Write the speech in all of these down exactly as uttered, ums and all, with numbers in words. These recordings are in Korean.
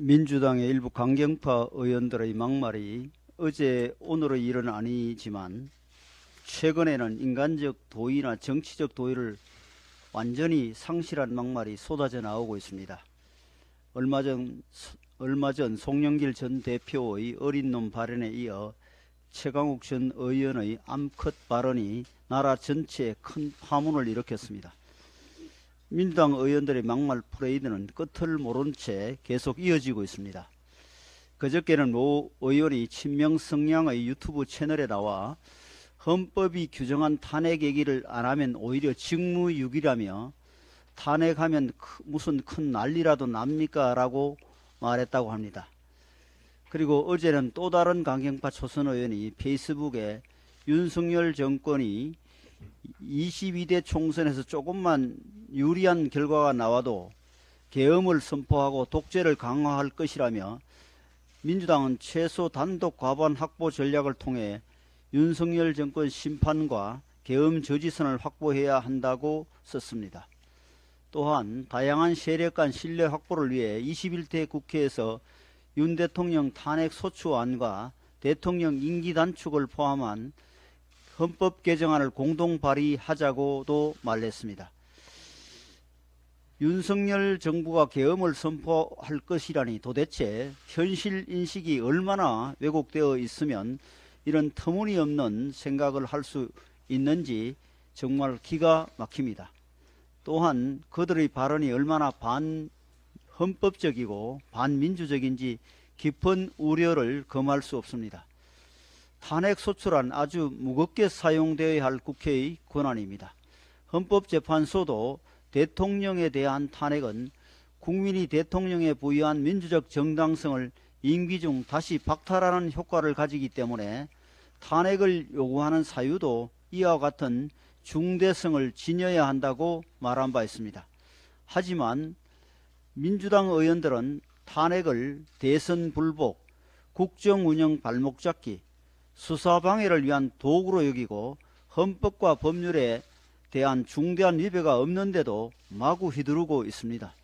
민주당의 일부 강경파 의원들의 막말이 어제 오늘의 일은 아니지만 최근에는 인간적 도의나 정치적 도의를 완전히 상실한 막말이 쏟아져 나오고 있습니다. 얼마 전, 얼마 전 송영길 전 대표의 어린 놈 발언에 이어 최강욱 전 의원의 암컷 발언이 나라 전체에 큰 파문을 일으켰습니다. 민주당 의원들의 막말 프레이드는 끝을 모른 채 계속 이어지고 있습니다. 그저께는 모 의원이 친명 성향의 유튜브 채널에 나와 헌법이 규정한 탄핵 얘기를 안 하면 오히려 직무유기라며 탄핵하면 무슨 큰 난리라도 납니까? 라고 말했다고 합니다. 그리고 어제는 또 다른 강경파 초선 의원이 페이스북에 윤석열 정권이 이십이 대 총선에서 조금만 유리한 결과가 나와도 계엄을 선포하고 독재를 강화할 것이라며 민주당은 최소 단독 과반 확보 전략을 통해 윤석열 정권 심판과 계엄 저지선을 확보해야 한다고 썼습니다. 또한 다양한 세력 간 신뢰 확보를 위해 이십일 대 국회에서 윤 대통령 탄핵 소추안과 대통령 임기 단축을 포함한 헌법 개정안을 공동 발의하자고도 말했습니다. 윤석열 정부가 계엄을 선포할 것이라니 도대체 현실 인식이 얼마나 왜곡되어 있으면 이런 터무니없는 생각을 할 수 있는지 정말 기가 막힙니다. 또한 그들의 발언이 얼마나 반헌법적이고 반민주적인지 깊은 우려를 금할 수 없습니다. 탄핵 소추란 아주 무겁게 사용되어야 할 국회의 권한입니다. 헌법재판소도 대통령에 대한 탄핵은 국민이 대통령에 부여한 민주적 정당성을 임기 중 다시 박탈하는 효과를 가지기 때문에 탄핵을 요구하는 사유도 이와 같은 중대성을 지녀야 한다고 말한 바 있습니다. 하지만 민주당 의원들은 탄핵을 대선 불복, 국정운영 발목 잡기, 수사방해를 위한 도구로 여기고 헌법과 법률에 대한 중대한 위배가 없는데도 마구 휘두르고 있습니다.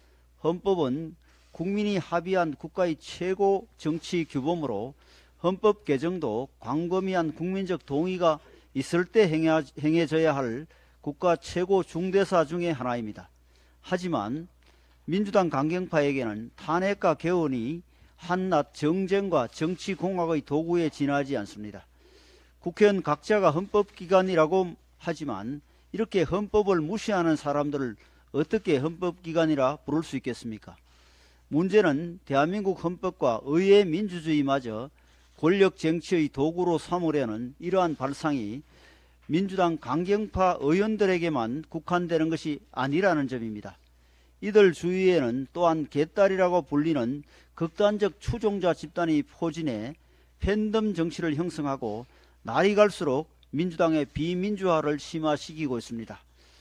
헌법은 국민이 합의한 국가의 최고 정치 규범으로 헌법 개정도 광범위한 국민적 동의가 있을 때 행해져야 할 국가 최고 중대사 중의 하나입니다. 하지만 민주당 강경파에게는 탄핵과 개헌이 한낱 정쟁과 정치공학의 도구에 지나지 않습니다. 국회의원 각자가 헌법기관이라고 하지만 이렇게 헌법을 무시하는 사람들을 어떻게 헌법기관이라 부를 수 있겠습니까? 문제는 대한민국 헌법과 의회 민주주의마저 권력 정치의 도구로 삼으려는 이러한 발상이 민주당 강경파 의원들에게만 국한되는 것이 아니라는 점입니다. 이들 주위에는 또한 개딸이라고 불리는 극단적 추종자 집단이 포진해 팬덤 정치를 형성하고 날이 갈수록 민주당의 비민주화를 심화시키고 있습니다.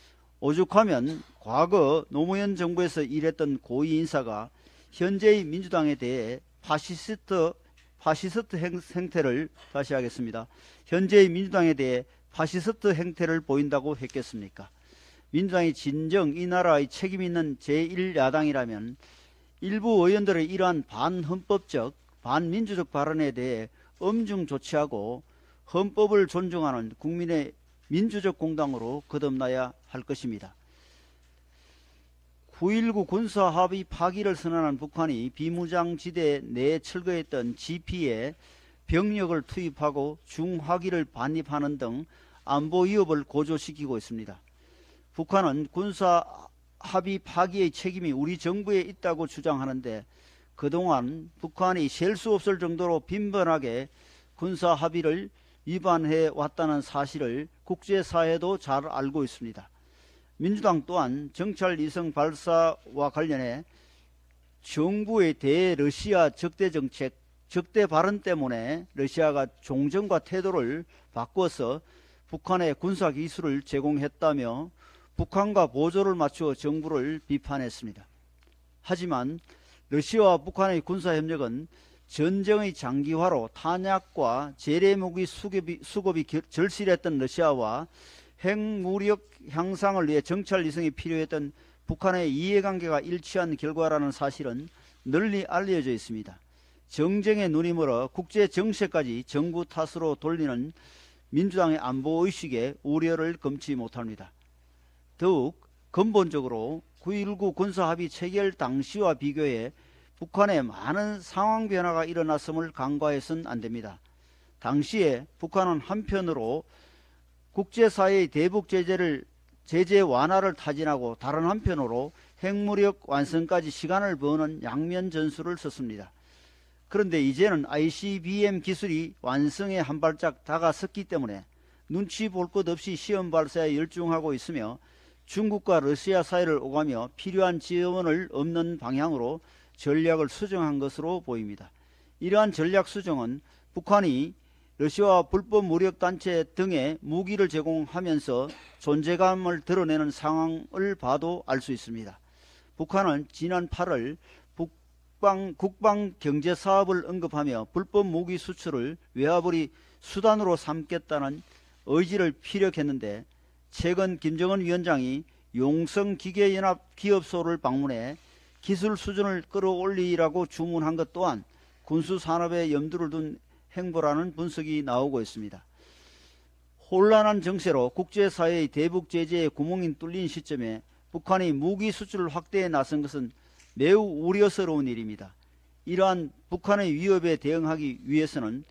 오죽하면 과거 노무현 정부에서 일했던 고위 인사가 현재의 민주당에 대해 파시스트, 파시스트 행태를 다시 하겠습니다. 현재의 민주당에 대해 파시스트 행태를 보인다고 했겠습니까? 민주당이 진정 이 나라의 책임 있는 제일 야당이라면 일부 의원들의 이러한 반헌법적, 반민주적 발언에 대해 엄중 조치하고 헌법을 존중하는 국민의 민주적 공당으로 거듭나야 할 것입니다. 구일구 군사합의 파기를 선언한 북한이 비무장지대 내에 철거했던 지피에 병력을 투입하고 중화기를 반입하는 등 안보 위협을 고조시키고 있습니다. 북한은 군사합의 파기의 책임이 우리 정부에 있다고 주장하는데 그동안 북한이 셀 수 없을 정도로 빈번하게 군사합의를 위반해 왔다는 사실을 국제사회도 잘 알고 있습니다. 민주당 또한 정찰 위성 발사와 관련해 정부의 대러시아 적대 정책, 적대 발언 때문에 러시아가 종전과 태도를 바꿔서 북한에 군사 기술을 제공했다며 북한과 보조를 맞추어 정부를 비판했습니다. 하지만 러시아와 북한의 군사협력은 전쟁의 장기화로 탄약과 재래무기 수급이, 수급이 절실했던 러시아와 핵무력 향상을 위해 정찰 위성이 필요했던 북한의 이해관계가 일치한 결과라는 사실은 널리 알려져 있습니다. 정쟁에 눈이 멀어 국제 정세까지 정부 탓으로 돌리는 민주당의 안보의식에 우려를 금치 못합니다. 더욱 근본적으로 구일구 군사합의 체결 당시와 비교해 북한에 많은 상황 변화가 일어났음을 간과해서는 안됩니다. 당시에 북한은 한편으로 국제사회의 대북 제재를 제재 완화를 타진하고 다른 한편으로 핵무력 완성까지 시간을 버는 양면 전술을 썼습니다. 그런데 이제는 아이씨비엠 기술이 완성에 한 발짝 다가섰기 때문에 눈치 볼 것 없이 시험 발사에 열중하고 있으며 중국과 러시아 사이를 오가며 필요한 지원을 없는 방향으로 전략을 수정한 것으로 보입니다. 이러한 전략 수정은 북한이 러시아와 불법 무력단체 등에 무기를 제공하면서 존재감을 드러내는 상황을 봐도 알 수 있습니다. 북한은 지난 팔월 북방, 국방경제사업을 언급하며 불법 무기 수출을 외화벌이 수단으로 삼겠다는 의지를 피력했는데 최근 김정은 위원장이 용성기계연합 기업소를 방문해 기술 수준을 끌어올리라고 주문한 것 또한 군수산업에 염두를 둔 행보라는 분석이 나오고 있습니다. 혼란한 정세로 국제사회의 대북 제재에 구멍이 뚫린 시점에 북한이 무기 수출 확대에 나선 것은 매우 우려스러운 일입니다. 이러한 북한의 위협에 대응하기 위해서는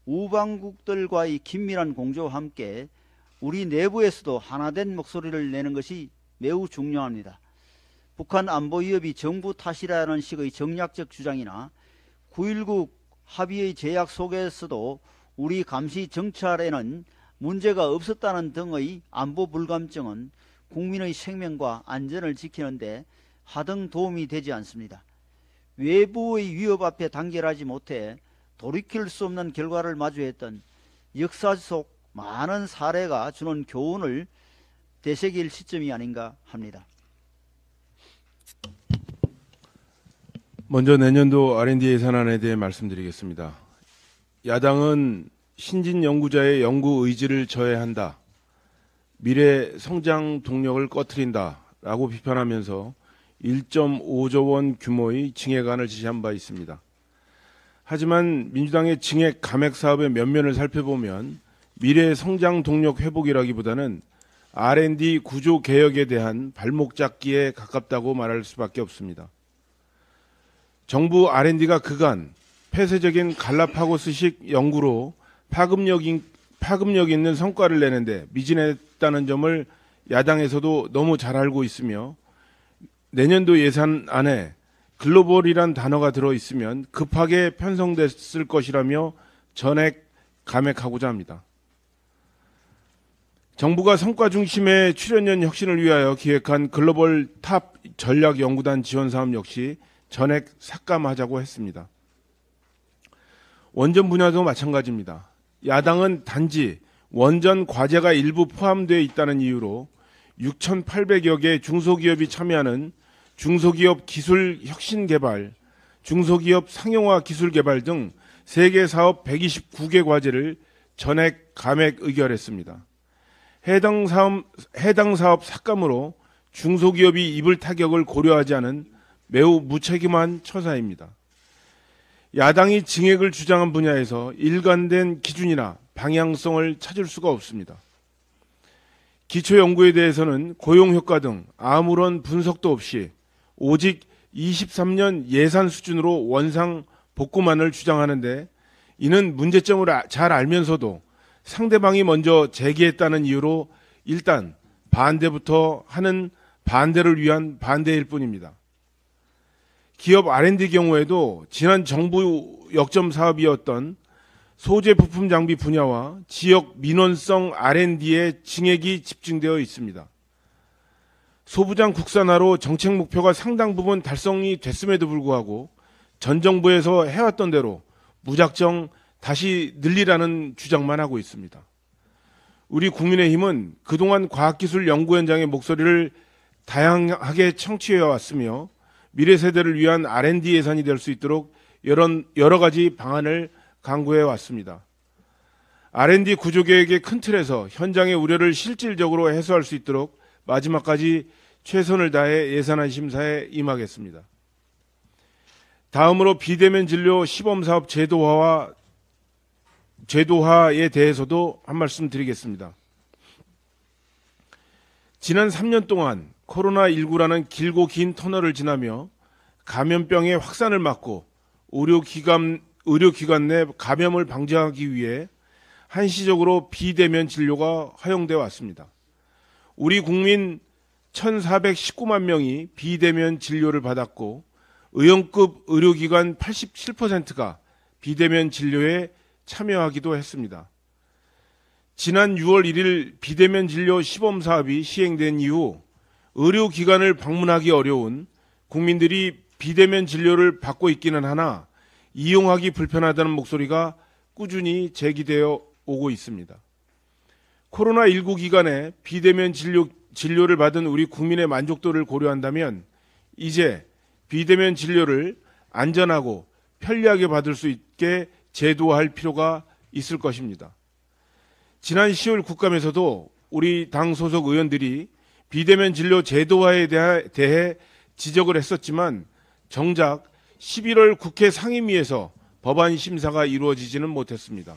우방국들과의 긴밀한 공조와 함께 우리 내부에서도 하나된 목소리를 내는 것이 매우 중요합니다. 북한 안보 위협이 정부 탓이라는 식의 정략적 주장이나 구일구 합의의 제약 속에서도 우리 감시 정찰에는 문제가 없었다는 등의 안보 불감증은 국민의 생명과 안전을 지키는 데 하등 도움이 되지 않습니다. 외부의 위협 앞에 단결하지 못해 돌이킬 수 없는 결과를 마주했던 역사 속 많은 사례가 주는 교훈을 되새길 시점이 아닌가 합니다. 먼저 내년도 알 앤 디 예산안에 대해 말씀드리겠습니다. 야당은 신진 연구자의 연구 의지를 저해한다, 미래 성장 동력을 꺼트린다 라고 비판하면서 일 점 오조 원 규모의 증액안을 지시한 바 있습니다. 하지만 민주당의 증액 감액 사업의 면면을 살펴보면 미래 성장 동력 회복이라기보다는 알 앤 디 구조 개혁에 대한 발목 잡기에 가깝다고 말할 수밖에 없습니다. 정부 알 앤 디가 그간 폐쇄적인 갈라파고스식 연구로 파급력, 파급력 있는 성과를 내는데 미진했다는 점을 야당에서도 너무 잘 알고 있으며 내년도 예산안에 글로벌이란 단어가 들어있으면 급하게 편성됐을 것이라며 전액 감액하고자 합니다. 정부가 성과 중심의 출연연 혁신을 위하여 기획한 글로벌 탑 전략연구단 지원사업 역시 전액 삭감하자고 했습니다. 원전 분야도 마찬가지입니다. 야당은 단지 원전 과제가 일부 포함되어 있다는 이유로 육천팔백여 개 중소기업이 참여하는 중소기업 기술 혁신 개발, 중소기업 상용화 기술 개발 등 세계 사업 백이십구 개 과제를 전액 감액 의결했습니다. 해당 사업, 해당 사업 삭감으로 중소기업이 입을 타격을 고려하지 않은 매우 무책임한 처사입니다. 야당이 증액을 주장한 분야에서 일관된 기준이나 방향성을 찾을 수가 없습니다. 기초연구에 대해서는 고용효과 등 아무런 분석도 없이 오직 이십삼 년 예산 수준으로 원상 복구만을 주장하는데 이는 문제점을 잘 알면서도 상대방이 먼저 제기했다는 이유로 일단 반대부터 하는 반대를 위한 반대일 뿐입니다. 기업 알 앤 디 경우에도 지난 정부 역점 사업이었던 소재 부품 장비 분야와 지역 민원성 알 앤 디의 증액이 집중되어 있습니다. 소부장 국산화로 정책 목표가 상당 부분 달성이 됐음에도 불구하고 전 정부에서 해왔던 대로 무작정 다시 늘리라는 주장만 하고 있습니다. 우리 국민의힘은 그동안 과학기술연구원장의 목소리를 다양하게 청취해 왔으며 미래 세대를 위한 알 앤 디 예산이 될 수 있도록 여러, 여러 가지 방안을 강구해 왔습니다. 알 앤 디 구조개혁의 큰 틀에서 현장의 우려를 실질적으로 해소할 수 있도록 마지막까지 최선을 다해 예산안 심사에 임하겠습니다. 다음으로 비대면 진료 시범사업 제도화와 제도화에 대해서도 한 말씀 드리겠습니다. 지난 삼 년 동안 코로나십구라는 길고 긴 터널을 지나며 감염병의 확산을 막고 의료기관, 의료기관 내 감염을 방지하기 위해 한시적으로 비대면 진료가 허용되어 왔습니다. 우리 국민 천사백십구만 명이 비대면 진료를 받았고 의용급 의료기관 팔십칠 퍼센트가 비대면 진료에 참여하기도 했습니다. 지난 유월 일일 비대면 진료 시범사업이 시행된 이후 의료기관을 방문하기 어려운 국민들이 비대면 진료를 받고 있기는 하나 이용하기 불편하다는 목소리가 꾸준히 제기되어 오고 있습니다. 코로나십구 기간에 비대면 진료, 진료를 받은 우리 국민의 만족도를 고려한다면 이제 비대면 진료를 안전하고 편리하게 받을 수 있게 제도화할 필요가 있을 것입니다. 지난 시월 국감에서도 우리 당 소속 의원들이 비대면 진료 제도화에 대해 지적을 했었지만 정작 십일월 국회 상임위에서 법안 심사가 이루어지지는 못했습니다.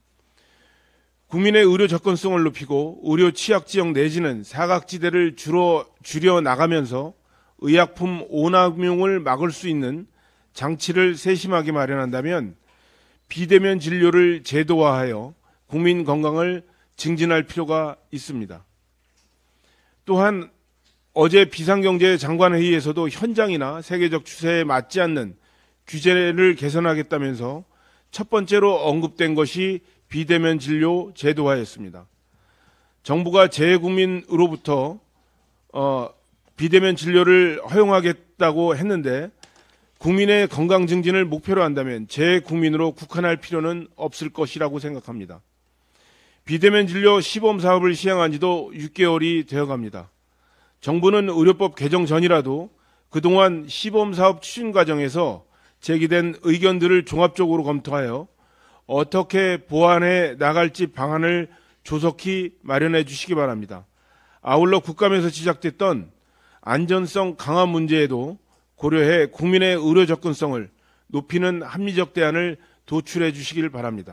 국민의 의료 접근성을 높이고 의료 취약지역 내지는 사각지대를 줄여, 줄여 나가면서 의약품 오남용을 막을 수 있는 장치를 세심하게 마련한다면 비대면 진료를 제도화하여 국민 건강을 증진할 필요가 있습니다. 또한 어제 비상경제장관회의에서도 현장이나 세계적 추세에 맞지 않는 규제를 개선하겠다면서 첫 번째로 언급된 것이 비대면 진료 제도화였습니다. 정부가 재국민으로부터 어, 비대면 진료를 허용하겠다고 했는데 국민의 건강 증진을 목표로 한다면 재국민으로 국한할 필요는 없을 것이라고 생각합니다. 비대면 진료 시범 사업을 시행한 지도 육 개월이 되어갑니다. 정부는 의료법 개정 전이라도 그동안 시범 사업 추진 과정에서 제기된 의견들을 종합적으로 검토하여 어떻게 보완해 나갈지 방안을 조속히 마련해 주시기 바랍니다. 아울러 국감에서 지적됐던 안전성 강화 문제에도 고려해 국민의 의료 접근성을 높이는 합리적 대안을 도출해 주시길 바랍니다.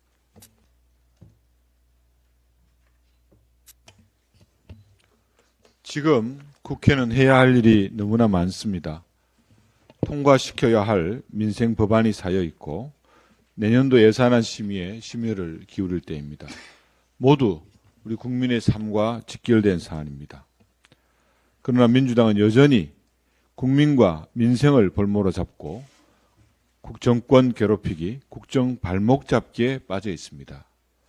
지금 국회는 해야 할 일이 너무나 많습니다. 통과시켜야 할 민생 법안이 쌓여 있고 내년도 예산안 심의에 심혈을 기울일 때입니다. 모두 우리 국민의 삶과 직결된 사안입니다. 그러나 민주당은 여전히 국민과 민생을 볼모로 잡고 국정권 괴롭히기, 국정 발목 잡기에 빠져 있습니다.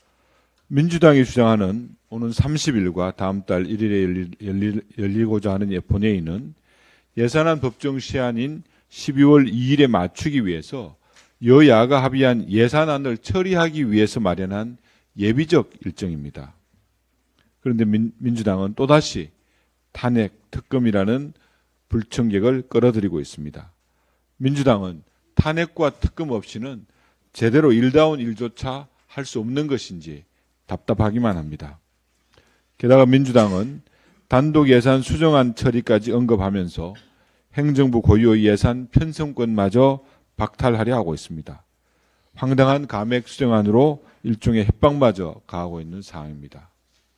민주당이 주장하는 오는 삼십 일과 다음 달 일 일에 열리, 열리, 열리고자 하는 본회의는 예산안 법정 시한인 십이월 이일에 맞추기 위해서 여야가 합의한 예산안을 처리하기 위해서 마련한 예비적 일정입니다. 그런데 민, 민주당은 또다시 탄핵 특검이라는 불청객을 끌어들이고 있습니다. 민주당은 탄핵과 특검 없이는 제대로 일다운 일조차 할 수 없는 것인지 답답하기만 합니다. 게다가 민주당은 단독 예산 수정안 처리까지 언급하면서 행정부 고유의 예산 편성권마저 박탈하려 하고 있습니다. 황당한 감액 수정안으로 일종의 협박마저 가하고 있는 상황입니다.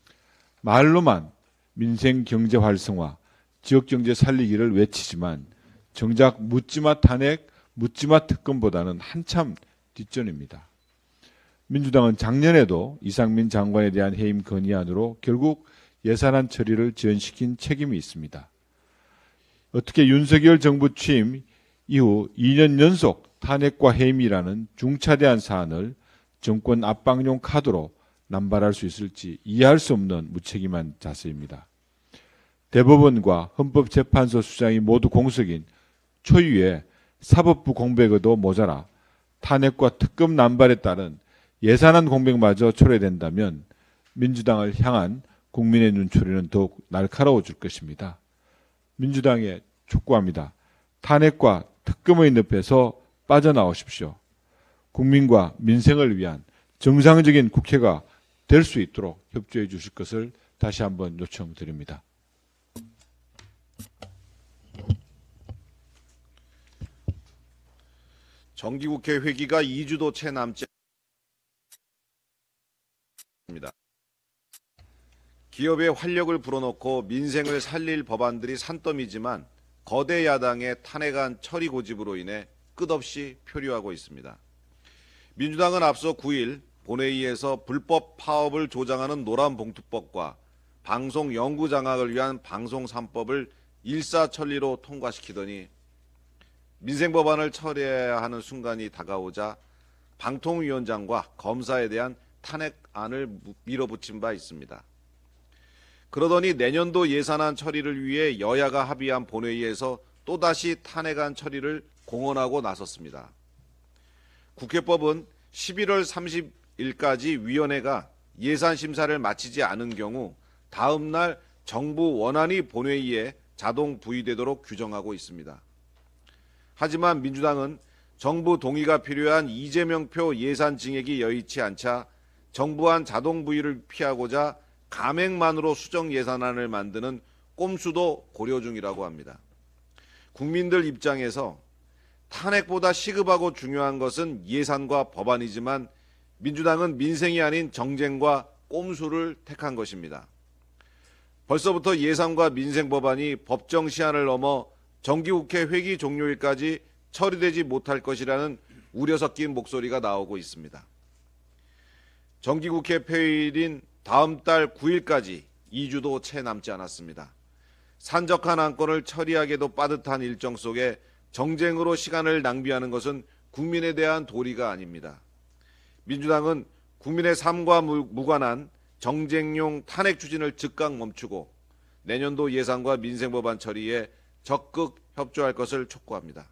말로만 민생 경제 활성화, 지역 경제 살리기를 외치지만 정작 묻지마 탄핵, 묻지마 특검보다는 한참 뒷전입니다. 민주당은 작년에도 이상민 장관에 대한 해임 건의안으로 결국 예산안 처리를 지연시킨 책임이 있습니다. 어떻게 윤석열 정부 취임 이후 이 년 연속 탄핵과 해임이라는 중차대한 사안을 정권 압박용 카드로 남발할 수 있을지 이해할 수 없는 무책임한 자세입니다. 대법원과 헌법재판소 수장이 모두 공석인 초유의 사법부 공백에도 모자라 탄핵과 특검 남발에 따른 예산안 공백마저 초래된다면 민주당을 향한 국민의 눈초리는 더욱 날카로워질 것입니다. 민주당에 촉구합니다. 탄핵과 특검의 늪에서 빠져나오십시오. 국민과 민생을 위한 정상적인 국회가 될 수 있도록 협조해 주실 것을 다시 한번 요청드립니다. 정기국회 회기가 이 주도 채 남지 않습니다. 기업의 활력을 불어넣고 민생을 살릴 법안들이 산더미지만 거대 야당의 탄핵안 처리 고집으로 인해 끝없이 표류하고 있습니다. 민주당은 앞서 구 일 본회의에서 불법 파업을 조장하는 노란봉투법과 방송 영구 장악을 위한 방송 삼 법을 일사천리로 통과시키더니 민생 법안을 처리해야 하는 순간이 다가오자 방통위원장과 검사에 대한 탄핵안을 밀어붙인 바 있습니다. 그러더니 내년도 예산안 처리를 위해 여야가 합의한 본회의에서 또다시 탄핵안 처리를 공언하고 나섰습니다. 국회법은 십일월 삼십일까지 위원회가 예산 심사를 마치지 않은 경우 다음 날 정부 원안이 본회의에 자동 부의되도록 규정하고 있습니다. 하지만 민주당은 정부 동의가 필요한 이재명표 예산 증액이 여의치 않자 정부안 자동 부의를 피하고자 감액만으로 수정 예산안을 만드는 꼼수도 고려 중이라고 합니다. 국민들 입장에서 탄핵보다 시급하고 중요한 것은 예산과 법안이지만 민주당은 민생이 아닌 정쟁과 꼼수를 택한 것입니다. 벌써부터 예산과 민생 법안이 법정 시한을 넘어 정기국회 회기 종료일까지 처리되지 못할 것이라는 우려 섞인 목소리가 나오고 있습니다. 정기국회 폐일인 다음 달 구 일까지 이 주도 채 남지 않았습니다. 산적한 안건을 처리하기도 빠듯한 일정 속에 정쟁으로 시간을 낭비하는 것은 국민에 대한 도리가 아닙니다. 민주당은 국민의 삶과 무관한 정쟁용 탄핵 추진을 즉각 멈추고 내년도 예산과 민생 법안 처리에 적극 협조할 것을 촉구합니다.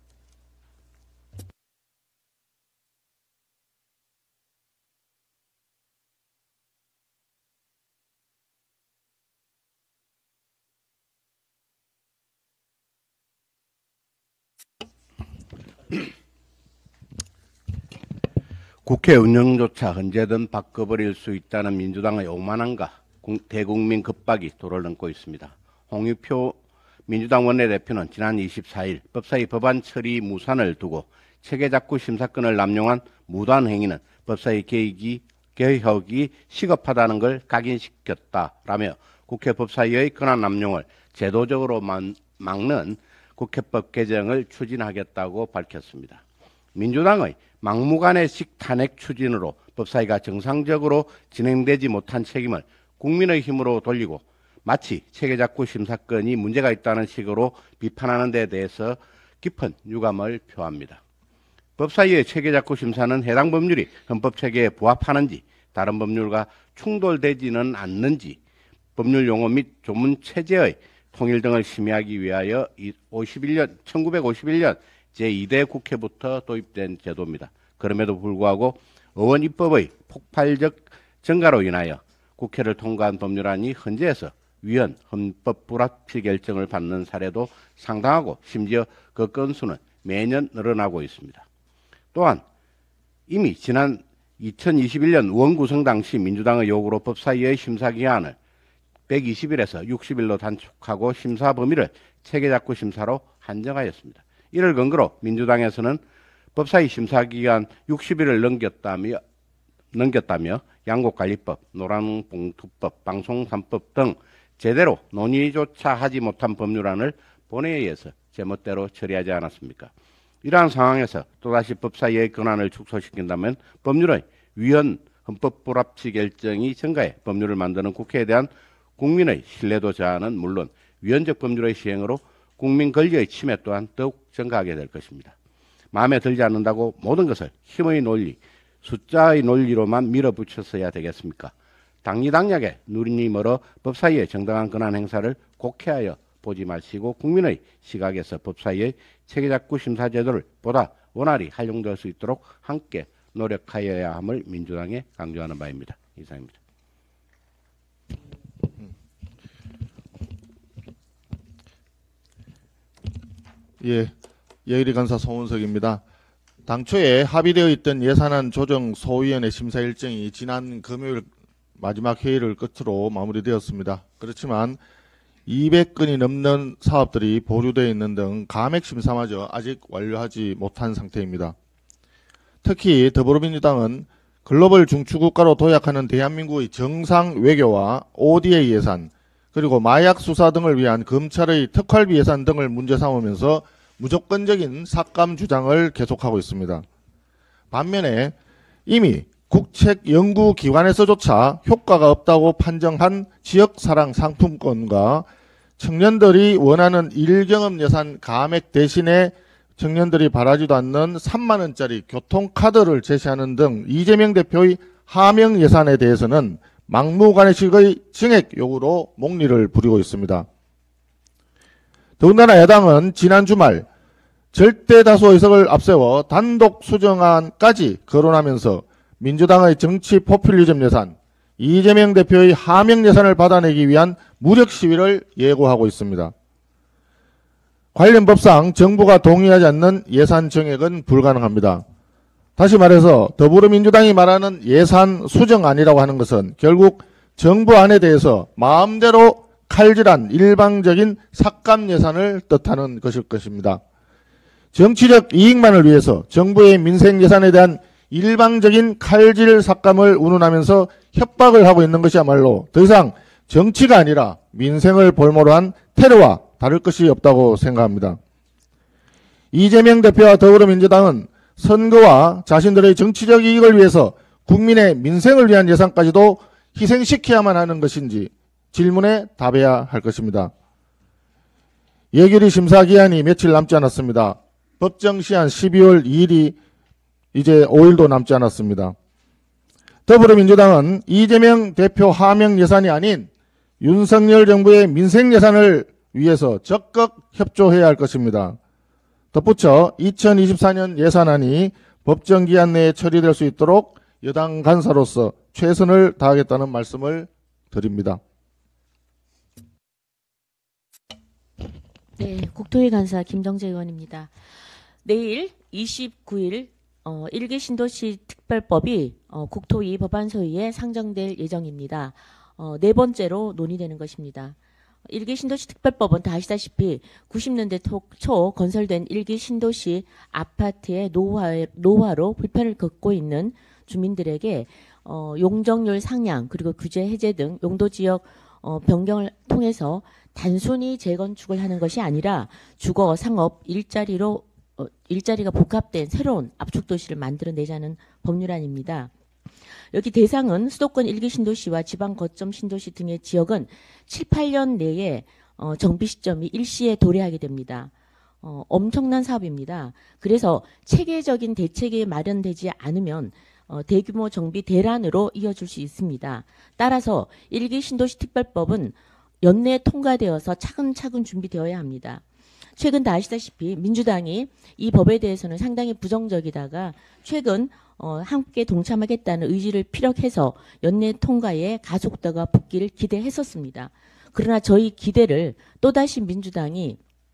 국회 운영조차 언제든 바꿔버릴 수 있다는 민주당의 오만함과 대국민 급박이 도를 넘고 있습니다. 홍익표 민주당 원내대표는 지난 이십사 일 법사위 법안 처리 무산을 두고 체계작구 심사권을 남용한 무단 행위는 법사위 개혁이, 개혁이 시급하다는 걸 각인시켰다라며 국회 법사위의 권한 남용을 제도적으로 막는 국회법 개정을 추진하겠다고 밝혔습니다. 민주당의 막무가내식 탄핵 추진으로 법사위가 정상적으로 진행되지 못한 책임을 국민의 힘으로 돌리고 마치 체계작구 심사권이 문제가 있다는 식으로 비판하는 데 대해서 깊은 유감을 표합니다. 법사위의 체계작구 심사는 해당 법률이 헌법체계에 부합하는지 다른 법률과 충돌되지는 않는지 법률 용어 및 조문 체제의 통일 등을 심의하기 위하여 오십일 년, 천구백오십일 년 제이 대 국회부터 도입된 제도입니다. 그럼에도 불구하고 의원 입법의 폭발적 증가로 인하여 국회를 통과한 법률안이 헌재에서 위헌 헌법 불합치 결정을 받는 사례도 상당하고 심지어 그 건수는 매년 늘어나고 있습니다. 또한 이미 지난 이천이십일 년 의원 구성 당시 민주당의 요구로 법사위의 심사기한을 백이십 일에서 육십 일로 단축하고 심사 범위를 체계작구 심사로 한정하였습니다. 이를 근거로 민주당에서는 법사위 심사기간 육십 일을 넘겼다며, 넘겼다며 양곡관리법, 노란봉투법, 방송 삼 법 등 제대로 논의조차 하지 못한 법률안을 본회의에서 제멋대로 처리하지 않았습니까? 이러한 상황에서 또다시 법사위의 권한을 축소시킨다면 법률의 위헌 헌법 불합치 결정이 증가해 법률을 만드는 국회에 대한 국민의 신뢰도 저하는 물론 위헌적 법률의 시행으로 국민 권리의 침해 또한 더욱 증가하게 될 것입니다. 마음에 들지 않는다고 모든 것을 힘의 논리, 숫자의 논리로만 밀어붙였어야 되겠습니까? 당리당략에 눈이 멀어 법사위의 정당한 권한 행사를 곡해하여 보지 마시고 국민의 시각에서 법사위의 체계작구 심사 제도를 보다 원활히 활용될 수 있도록 함께 노력하여야 함을 민주당에 강조하는 바입니다. 이상입니다. 예, 예의리 간사 송은석입니다. 당초에 합의되어 있던 예산안 조정 소위원회 심사 일정이 지난 금요일 마지막 회의를 끝으로 마무리되었습니다. 그렇지만 이백 건이 넘는 사업들이 보류되어 있는 등 감액 심사마저 아직 완료하지 못한 상태입니다. 특히 더불어민주당은 글로벌 중추국가로 도약하는 대한민국의 정상 외교와 오디에이 예산, 그리고 마약 수사 등을 위한 검찰의 특활비 예산 등을 문제 삼으면서 무조건적인 삭감 주장을 계속하고 있습니다. 반면에 이미 국책연구기관에서조차 효과가 없다고 판정한 지역사랑 상품권과 청년들이 원하는 일경험 예산 감액 대신에 청년들이 바라지도 않는 삼만 원짜리 교통카드를 제시하는 등 이재명 대표의 하명 예산에 대해서는 막무가내식의 증액 요구로 목리를 부리고 있습니다. 더군다나 야당은 지난 주말 절대 다수 의석을 앞세워 단독 수정안까지 거론하면서 민주당의 정치 포퓰리즘 예산, 이재명 대표의 하명 예산을 받아내기 위한 무력 시위를 예고하고 있습니다. 관련 법상 정부가 동의하지 않는 예산 정액은 불가능합니다. 다시 말해서 더불어민주당이 말하는 예산 수정안이라고 하는 것은 결국 정부 안에 대해서 마음대로 칼질한 일방적인 삭감 예산을 뜻하는 것일 것입니다. 정치적 이익만을 위해서 정부의 민생 예산에 대한 일방적인 칼질 삭감을 운운하면서 협박을 하고 있는 것이야말로 더 이상 정치가 아니라 민생을 볼모로 한 테러와 다를 것이 없다고 생각합니다. 이재명 대표와 더불어민주당은 선거와 자신들의 정치적 이익을 위해서 국민의 민생을 위한 예산까지도 희생시켜야만 하는 것인지 질문에 답해야 할 것입니다. 예결위 심사 기한이 며칠 남지 않았습니다. 법정 시한 십이월 이일이 이제 오일도 남지 않았습니다. 더불어민주당은 이재명 대표 하명 예산이 아닌 윤석열 정부의 민생 예산을 위해서 적극 협조해야 할 것입니다. 덧붙여 이천이십사 년 예산안이 법정 기한 내에 처리될 수 있도록 여당 간사로서 최선을 다하겠다는 말씀을 드립니다. 네, 국토위 간사 김정재 의원입니다. 내일 이십구일 어, 일기 신도시 특별법이 어, 국토위 법안소위에 상정될 예정입니다. 어, 네 번째로 논의되는 것입니다. 일기 신도시 특별법은 다 아시다시피 구십 년대 초 건설된 일기 신도시 아파트의 노화, 노화로 불편을 겪고 있는 주민들에게 어, 용적률 상향 그리고 규제 해제 등 용도지역 어, 변경을 통해서 단순히 재건축을 하는 것이 아니라 주거, 상업, 일자리로 어, 일자리가 복합된 새로운 압축도시를 만들어내자는 법률안입니다. 여기 대상은 수도권 일기 신도시와 지방 거점 신도시 등의 지역은 칠, 팔 년 내에 어, 정비 시점이 일시에 도래하게 됩니다. 어, 엄청난 사업입니다. 그래서 체계적인 대책이 마련되지 않으면 어, 대규모 정비 대란으로 이어질 수 있습니다. 따라서 일기 신도시 특별법은 연내에 통과되어서 차근차근 준비되어야 합니다. 최근 다 아시다시피 민주당이 이 법에 대해서는 상당히 부정적이다가 최근 어, 함께 동참하겠다는 의지를 피력해서 연내 통과에 가속도가 붙기를 기대했었습니다. 그러나 저희 기대를 또다시 민주당이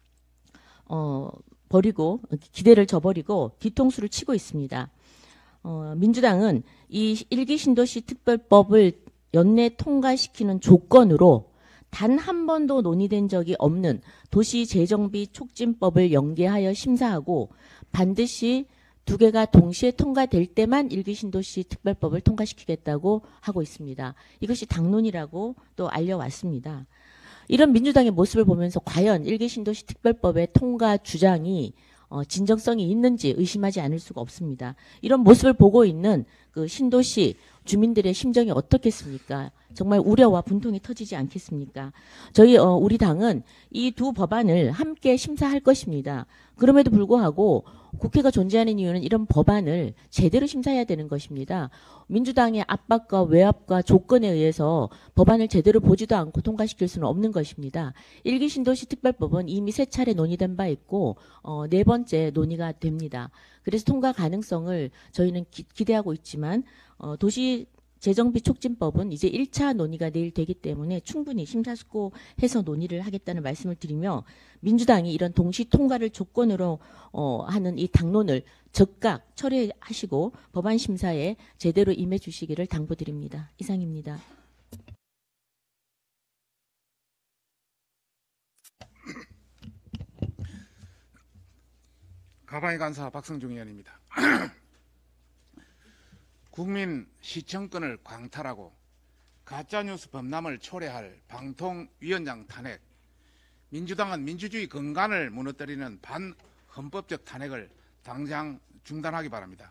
어, 버리고 기대를 저버리고 뒤통수를 치고 있습니다. 어, 민주당은 이 일기 신도시 특별법을 연내 통과시키는 조건으로 단 한 번도 논의된 적이 없는 도시재정비 촉진법을 연계하여 심사하고 반드시 두 개가 동시에 통과될 때만 일기 신도시 특별법을 통과시키겠다고 하고 있습니다. 이것이 당론이라고 또 알려왔습니다. 이런 민주당의 모습을 보면서 과연 일기 신도시 특별법의 통과 주장이 어, 진정성이 있는지 의심하지 않을 수가 없습니다. 이런 모습을 보고 있는 그 신도시 주민들의 심정이 어떻겠습니까? 정말 우려와 분통이 터지지 않겠습니까? 저희 어, 우리 당은 이 두 법안을 함께 심사할 것입니다. 그럼에도 불구하고 국회가 존재하는 이유는 이런 법안을 제대로 심사해야 되는 것입니다. 민주당의 압박과 외압과 조건에 의해서 법안을 제대로 보지도 않고 통과시킬 수는 없는 것입니다. 일기 신도시 특별법은 이미 세 차례 논의된 바 있고 어, 네 번째 논의가 됩니다. 그래서 통과 가능성을 저희는 기, 기대하고 있지만 어, 도시 재정비 촉진법은 이제 일 차 논의가 내일 되기 때문에 충분히 심사숙고해서 논의를 하겠다는 말씀을 드리며 민주당이 이런 동시 통과를 조건으로 어, 하는 이 당론을 즉각 처리하시고 법안 심사에 제대로 임해 주시기를 당부드립니다. 이상입니다. 가방의 간사 박성중 의원입니다. 국민 시청권을 광탈하고 가짜뉴스 범람을 초래할 방통위원장 탄핵, 민주당은 민주주의 근간을 무너뜨리는 반헌법적 탄핵을 당장 중단하기 바랍니다.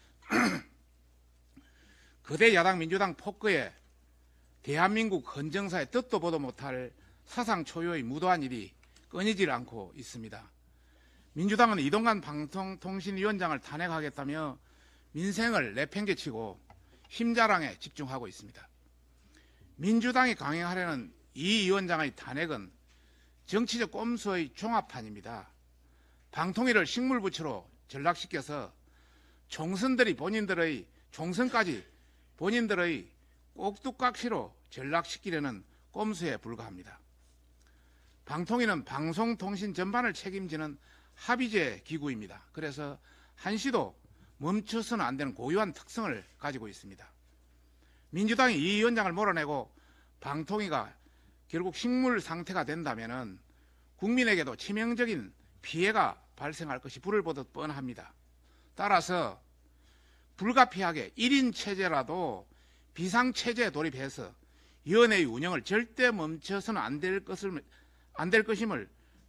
거대 야당 민주당 폭거에 대한민국 헌정사의 뜻도 보도 못할 사상 초유의 무도한 일이 끊이질 않고 있습니다. 민주당은 이동관 방송통신위원장을 탄핵하겠다며 민생을 내팽개치고 힘자랑에 집중하고 있습니다. 민주당이 강행하려는 이 위원장의 탄핵은 정치적 꼼수의 종합판입니다. 방통위를 식물부치로 전락시켜서 총선들이 본인들의 총선까지 본인들의 꼭두각시로 전락시키려는 꼼수에 불과합니다. 방통위는 방송통신 전반을 책임지는 합의제 기구입니다. 그래서 한시도 멈춰서는 안 되는 고유한 특성을 가지고 있습니다. 민주당이 이 위원장을 몰아내고 방통위가 결국 식물 상태가 된다면 국민에게도 치명적인 피해가 발생할 것이 불을 보듯 뻔합니다. 따라서 불가피하게 일 인 체제라도 비상체제에 돌입해서 위원회의 운영을 절대 멈춰서는 안 될 것을 안 될 것임을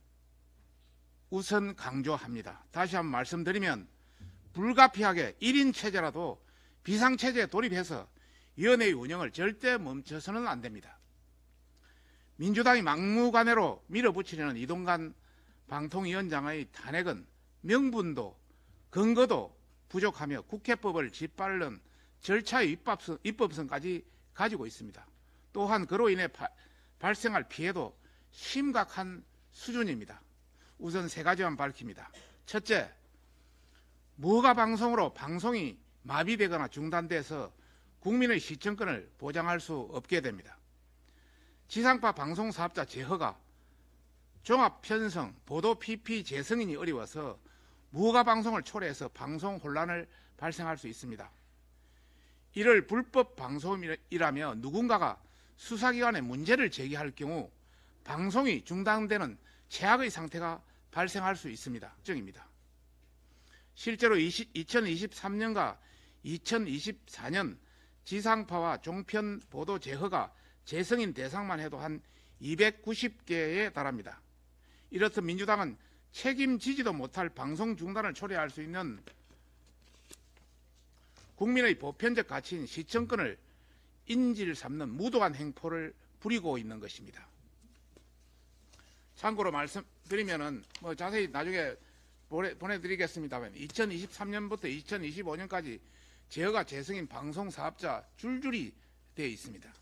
우선 강조합니다. 다시 한번 말씀드리면 불가피하게 일 인 체제라도 비상체제에 돌입해서 위원회의 운영을 절대 멈춰서는 안 됩니다. 민주당이 막무가내로 밀어붙이려는 이동관 방통위원장의 탄핵은 명분도 근거도 부족하며 국회법을 짓밟는 절차의 입법성, 입법성까지 가지고 있습니다. 또한 그로 인해 바, 발생할 피해도 심각한 수준입니다. 우선 세 가지만 밝힙니다. 첫째, 무허가 방송으로 방송이 마비되거나 중단돼서 국민의 시청권을 보장할 수 없게 됩니다. 지상파 방송사업자 제허가 종합 편성, 보도 피피 재승인이 어려워서 무허가 방송을 초래해서 방송 혼란을 발생할 수 있습니다. 이를 불법 방송이라며 누군가가 수사기관에 문제를 제기할 경우 방송이 중단되는 최악의 상태가 발생할 수 있습니다. 정입니다. 실제로 이천이십삼 년과 이천이십사 년 지상파와 종편 보도 제허가 재승인 대상만 해도 한 이백구십 개에 달합니다. 이렇듯 민주당은 책임지지도 못할 방송 중단을 초래할 수 있는 국민의 보편적 가치인 시청권을 인질 삼는 무도한 행포를 부리고 있는 것입니다. 참고로 말씀드리면은 뭐 자세히 나중에 보내, 보내드리겠습니다만 이천이십삼 년부터 이천이십오 년까지 제허가 재승인 방송 사업자 줄줄이 되어 있습니다.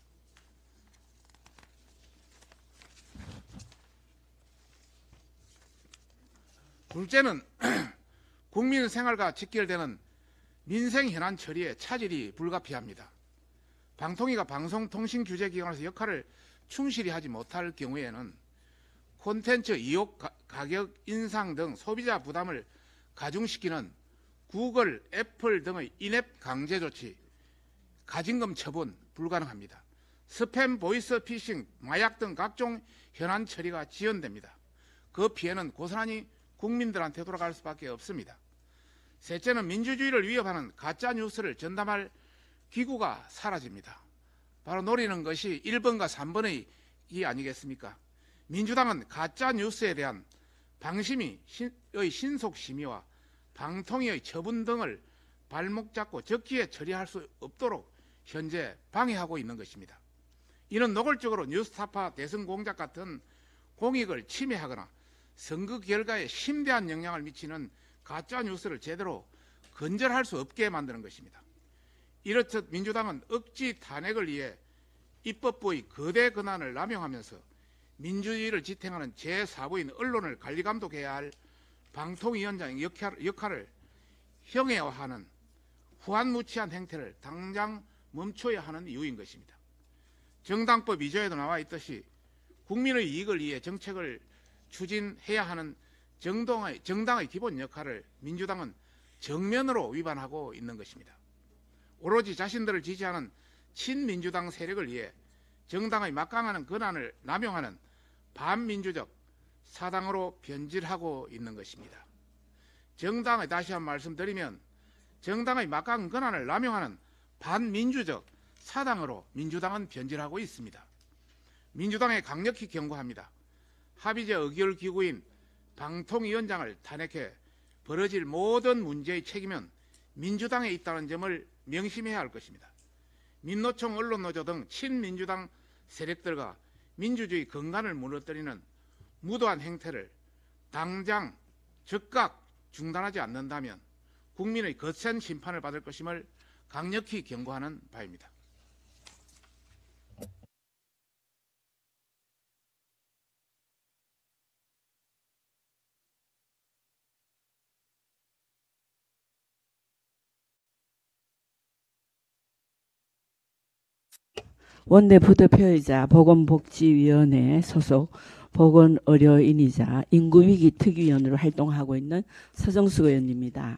둘째는 국민 생활과 직결되는 민생 현안 처리에 차질이 불가피합니다. 방통위가 방송통신규제기관에서 역할을 충실히 하지 못할 경우에는 콘텐츠 이용 가격 인상 등 소비자 부담을 가중시키는 구글, 애플 등의 인앱 강제 조치, 가징금 처분 불가능합니다. 스팸, 보이스 피싱, 마약 등 각종 현안 처리가 지연됩니다. 그 피해는 고스란히 국민들한테 돌아갈 수밖에 없습니다. 셋째는 민주주의를 위협하는 가짜 뉴스를 전담할 기구가 사라집니다. 바로 노리는 것이 일 번과 삼 번의 이 아니겠습니까? 민주당은 가짜 뉴스에 대한 방심위의 신속 심의와 방통위의 처분 등을 발목 잡고 적기에 처리할 수 없도록 현재 방해하고 있는 것입니다. 이는 노골적으로 뉴스타파 대선 공작 같은 공익을 침해하거나 선거 결과에 심대한 영향을 미치는 가짜 뉴스를 제대로 건절할 수 없게 만드는 것입니다. 이렇듯 민주당은 억지 탄핵을 위해 입법부의 거대 권한을 남용하면서 민주주의를 지탱하는 제사 부인 언론을 관리 감독해야 할 방통위원장의 역할, 역할을 형해화하는 후한무치한 행태를 당장 멈춰야 하는 이유인 것입니다. 정당법 이 조에도 나와 있듯이 국민의 이익을 위해 정책을 추진해야 하는 정당의, 정당의 기본 역할을 민주당은 정면으로 위반하고 있는 것입니다. 오로지 자신들을 지지하는 친민주당 세력을 위해 정당의 막강한 권한을 남용하는 반민주적 사당으로 변질하고 있는 것입니다. 정당의 다시 한번 말씀드리면 정당의 막강한 권한을 남용하는 반민주적 사당으로 민주당은 변질하고 있습니다. 민주당에 강력히 경고합니다. 합의제 의결 기구인 방통위원장을 탄핵해 벌어질 모든 문제의 책임은 민주당에 있다는 점을 명심해야 할 것입니다. 민노총, 언론노조 등 친민주당 세력들과 민주주의 근간을 무너뜨리는 무도한 행태를 당장 즉각 중단하지 않는다면 국민의 거센 심판을 받을 것임을 강력히 경고하는 바입니다. 원내 부대표이자 보건복지위원회 소속 보건의료인이자 인구위기 특위위원으로 활동하고 있는 서정수 의원입니다.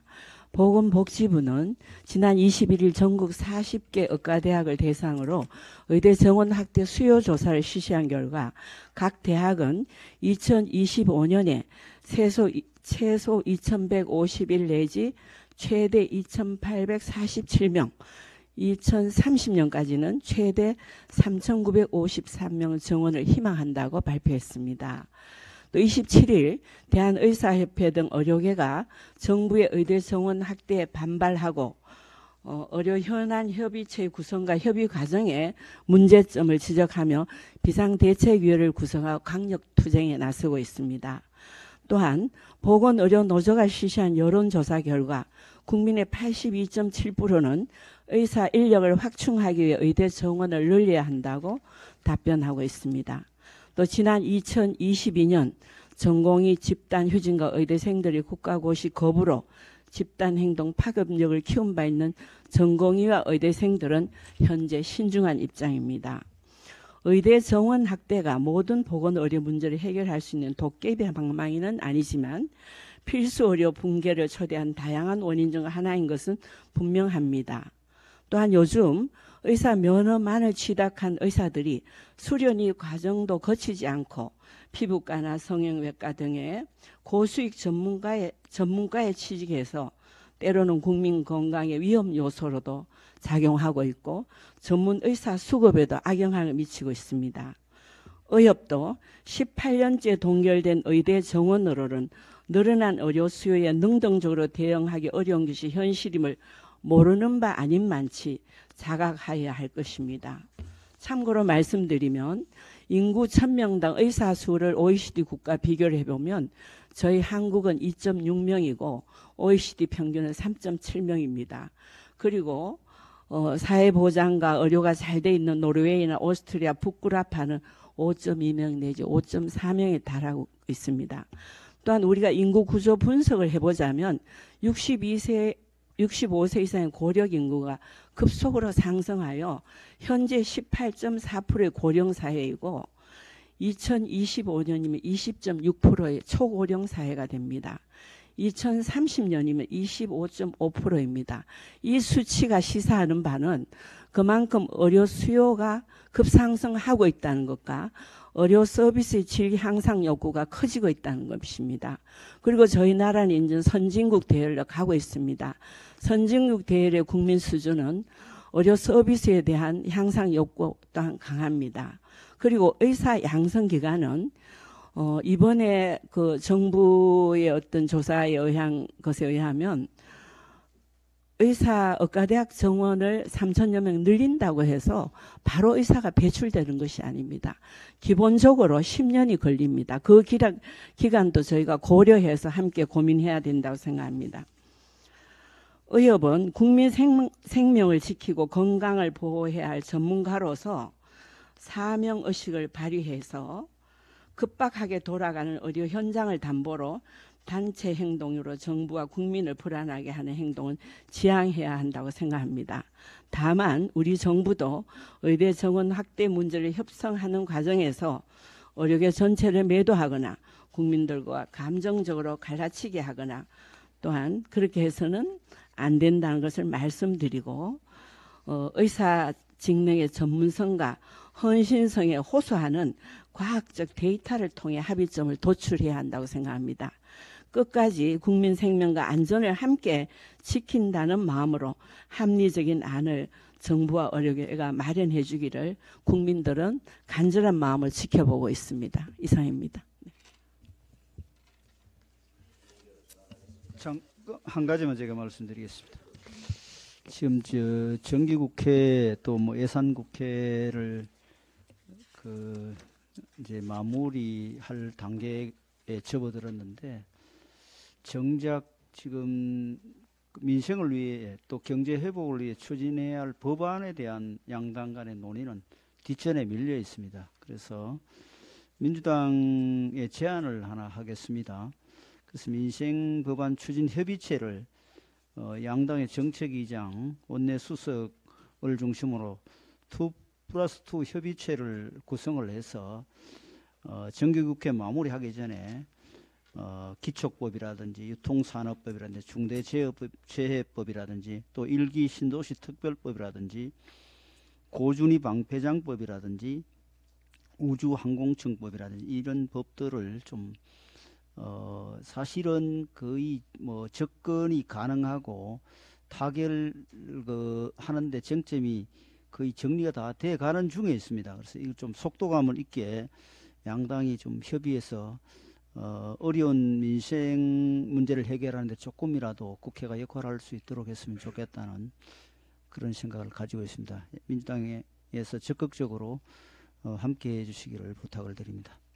보건복지부는 지난 이십일 일 전국 사십 개 의과대학을 대상으로 의대 정원 확대 수요 조사를 실시한 결과 각 대학은 이천이십오 년에 최소, 최소 이천백오십일 내지 최대 이천팔백사십칠 명, 이천삼십 년까지는 최대 삼천구백오십삼 명 정원을 희망한다고 발표했습니다. 또 이십칠 일 대한의사협회 등 의료계가 정부의 의대 정원 확대에 반발하고 어, 의료현안협의체 구성과 협의 과정에 문제점을 지적하며 비상대책위원회를 구성하고 강력투쟁에 나서고 있습니다. 또한 보건의료노조가 실시한 여론조사 결과 국민의 팔십이 점 칠 퍼센트는 의사 인력을 확충하기 위해 의대 정원을 늘려야 한다고 답변하고 있습니다. 또 지난 이천이십이 년 전공의 집단휴진과 의대생들이 국가고시 거부로 집단행동 파급력을 키운 바 있는 전공의와 의대생들은 현재 신중한 입장입니다. 의대 정원 확대가 모든 보건의료 문제를 해결할 수 있는 도깨비 방망이는 아니지만 필수 의료 붕괴를 초래한 다양한 원인 중 하나인 것은 분명합니다. 또한 요즘 의사 면허만을 취득한 의사들이 수련의 과정도 거치지 않고 피부과나 성형외과 등의 고수익 전문가에, 전문가에 취직해서 때로는 국민 건강의 위험 요소로도 작용하고 있고 전문 의사 수급에도 악영향을 미치고 있습니다. 의협도 십팔 년째 동결된 의대 정원으로는 늘어난 의료 수요에 능동적으로 대응하기 어려운 것이 현실임을 모르는 바 아닌 많지 자각하여야 할 것입니다. 참고로 말씀드리면 인구 천 명당 의사 수를 오이시디 국가 비교를 해보면 저희 한국은 이 점 육 명이고 오이시디 평균은 삼 점 칠 명입니다. 그리고 어, 사회보장과 의료가 잘 돼 있는 노르웨이나 오스트리아, 북구라파는 오 점 이 명 내지 오 점 사 명에 달하고 있습니다. 또한 우리가 인구 구조 분석을 해보자면 육십이 세, 육십오 세 이상의 고령 인구가 급속으로 상승하여 현재 십팔 점 사 퍼센트의 고령 사회이고 이천이십오 년이면 이십 점 육 퍼센트의 초고령 사회가 됩니다. 이천삼십 년이면 이십오 점 오 퍼센트입니다. 이 수치가 시사하는 바는 그만큼 의료 수요가 급상승하고 있다는 것과 의료 서비스의 질 향상 욕구가 커지고 있다는 것입니다. 그리고 저희 나라는 이제 선진국 대열로 가고 있습니다. 선진국 대열의 국민 수준은 의료 서비스에 대한 향상 욕구 또한 강합니다. 그리고 의사 양성 기간은 어, 이번에 그 정부의 어떤 조사에 의한 것에 의하면 의사 의과대학 정원을 삼천여 명 늘린다고 해서 바로 의사가 배출되는 것이 아닙니다. 기본적으로 십 년이 걸립니다. 그 기간, 기간도 저희가 고려해서 함께 고민해야 된다고 생각합니다. 의협은 국민 생, 생명을 지키고 건강을 보호해야 할 전문가로서 사명의식을 발휘해서 급박하게 돌아가는 의료 현장을 담보로 단체 행동으로 정부와 국민을 불안하게 하는 행동은 지양해야 한다고 생각합니다. 다만 우리 정부도 의대 정원 확대 문제를 협상하는 과정에서 의료계 전체를 매도하거나 국민들과 감정적으로 갈라치게 하거나 또한 그렇게 해서는 안 된다는 것을 말씀드리고 어, 의사 직능의 전문성과 헌신성에 호소하는 과학적 데이터를 통해 합의점을 도출해야 한다고 생각합니다. 끝까지 국민 생명과 안전을 함께 지킨다는 마음으로 합리적인 안을 정부와 의료계가 마련해 주기를 국민들은 간절한 마음을 지켜보고 있습니다. 이상입니다. 장, 한 가지만 제가 말씀드리겠습니다. 지금 저 정기국회 또 뭐 예산국회를 그 이제 마무리할 단계에 접어들었는데 정작 지금 민생을 위해 또 경제 회복을 위해 추진해야 할 법안에 대한 양당 간의 논의는 뒷전에 밀려 있습니다. 그래서 민주당의 제안을 하나 하겠습니다. 그래서 민생 법안 추진 협의체를 어, 양당의 정책위장, 원내 수석을 중심으로 투 플러스 투 협의체를 구성을 해서 어, 정기국회 마무리하기 전에 어, 기촉법이라든지 유통산업법이라든지 중대재해법이라든지 또 일기 신도시 특별법이라든지 고준위 방패장법이라든지 우주항공청법이라든지 이런 법들을 좀 어, 사실은 거의 뭐 접근이 가능하고 타결 그 하는데 쟁점이 거의 정리가 다 돼 가는 중에 있습니다. 그래서 이거 좀 속도감을 있게 양당이 좀 협의해서 어, 어려운 민생 문제를 해결하는데 조금이라도 국회가 역할을 할 수 있도록 했으면 좋겠다는 그런 생각을 가지고 있습니다. 민주당에서 적극적으로 어, 함께 해주시기를 부탁을 드립니다.